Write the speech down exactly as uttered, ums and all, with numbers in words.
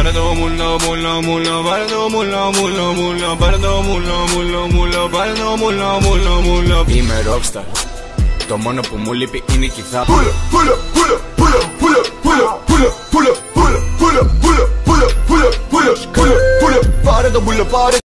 Πάρε το μουλο, μουλο, μουλο, πάρε το μουλο, μουλο, μουλο, πάρε το μουλο, μουλο, μουλο, πάρε το μουλο, μουλο, μουλο. Είμαι rockstar. Το μόνο που μου λείπει είναι η κιθάρα. Πουλο, πουλο, πουλο, πουλο, πουλο, πουλο, πουλο, πουλο, πουλο, πουλο, πουλο, πουλο, πουλο, πουλο, πουλο, πουλο, πάρε το πουλο, πάρε.